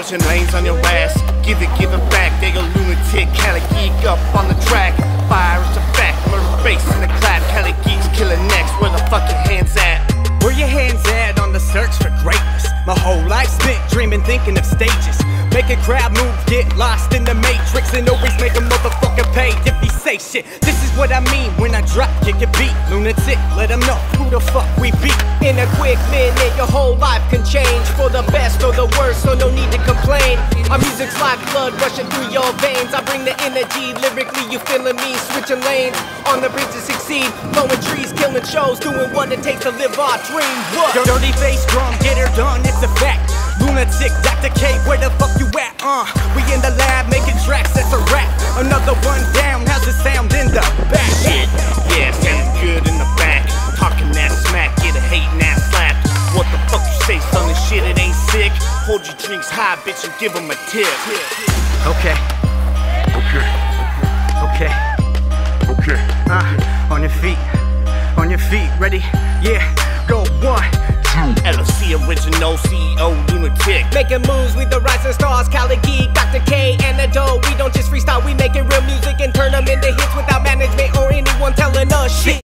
switching lanes on your ass. Give it back. They a lunatic, Cali geek up on the track. Fire is a fact, murder bass in the clap. Cali geeks killing next. Where the fuck your hands at? Where your hands at on the search for greatness? My whole life spent dreaming, thinking of stages. Make a crowd move, get lost in the matrix, and always make a motherfucker pay if he say shit. This is what I mean when I drop, kick a beat. Lunatic, let them know who the fuck we beat. In a quick minute, your whole life can change, for the best or the worst, so no need to complain. Our music's like blood rushing through your veins. I bring the energy, lyrically you feeling me. Switching lanes, on the bridge to succeed. Blowing trees, killing shows, doing what it takes to live our dream. What? Dirty bass drum, get her done, it's a fact. Lunatic, Dr. K, where the fuck you at? We in the lab making tracks, that's a rap. Another one down, how's it sound in the back? Shit, yeah, sounds good in the back. Talking that smack, get a hating ass slapped. What the fuck you say, son? This shit, it ain't sick. Hold your drinks high, bitch, and give them a tip. Okay. On your feet, ready? Yeah, go 1, 2. LFC original CEO lunatic. Making moves with the rising stars, Cali Geek, Dr. K, and the dough. We don't just freestyle, we making real music and turn them into hits without management or anyone telling us shit.